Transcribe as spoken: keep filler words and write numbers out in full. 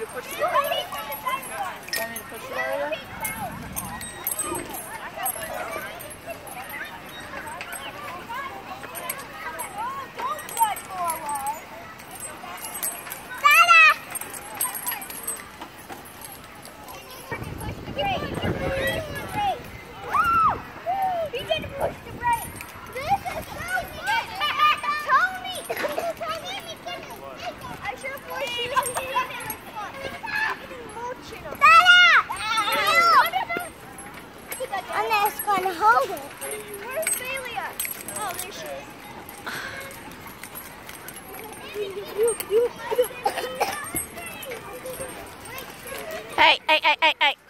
push the door? Want me to push the door? Unless gonna hold it. Where's Celia? Oh, there she is. Hey, hey, hey, hey, hey.